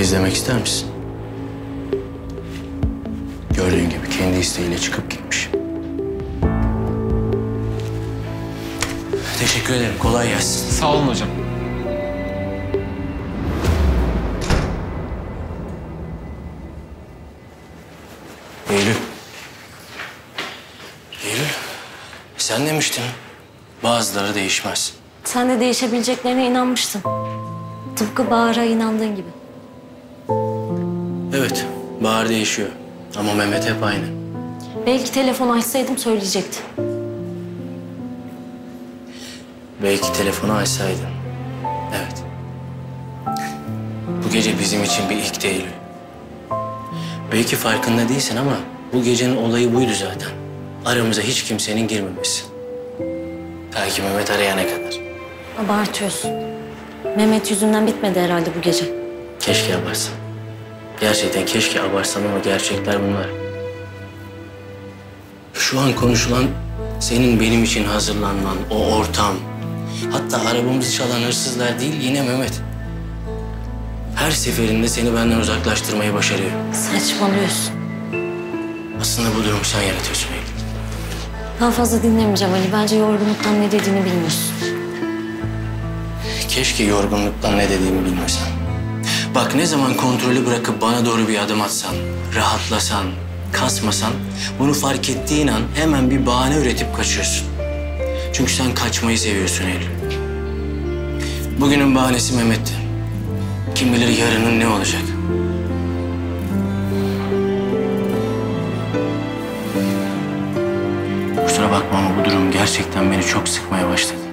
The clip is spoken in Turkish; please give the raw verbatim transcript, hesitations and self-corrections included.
izlemek ister misin? Gördüğün gibi kendi isteğiyle çıkıp gitmiş. Teşekkür ederim. Kolay gelsin. Sağ olun hocam. Eylül. Eylül. Sen demiştin. Bazıları değişmez. Sen de değişebileceklerine inanmıştın. Tıpkı Bahar'a inandığın gibi. Evet. Bahar değişiyor. Ama Mehmet hep aynı. Belki telefonu açsaydım söyleyecekti. Belki telefonu açsaydın. Evet. Bu gece bizim için bir ilk değil. Belki farkında değilsin ama bu gecenin olayı buydu zaten. Aramıza hiç kimsenin girmemesi. Belki Mehmet arayana kadar. Abartıyorsun. Mehmet yüzünden bitmedi herhalde bu gece. Keşke abartsam. Gerçekten keşke abartsam ama gerçekler bunlar. Şu an konuşulan senin benim için hazırlanman, o ortam. Hatta arabamızı çalan hırsızlar değil, yine Mehmet. Her seferinde seni benden uzaklaştırmayı başarıyor. Saçmalıyorsun. Aslında bu durumu sen yaratıyorsun Eylül. Daha fazla dinlemeyeceğim Ali. Bence yorgunluktan ne dediğini bilmiyorsun. Keşke yorgunluktan ne dediğimi bilmesem. Bak ne zaman kontrolü bırakıp bana doğru bir adım atsan, rahatlasan, kasmasan... bunu fark ettiğin an hemen bir bahane üretip kaçıyorsun. Çünkü sen kaçmayı seviyorsun Eylül. Bugünün bahanesi Mehmet'ti. Kim bilir yarının ne olacak? Kusura bakma ama bu durum gerçekten beni çok sıkmaya başladı.